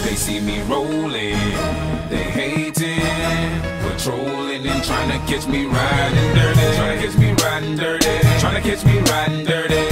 They see me rolling, they hating, patrolling and trying to catch me riding dirty. Trying to catch me riding dirty. Trying to catch me riding dirty.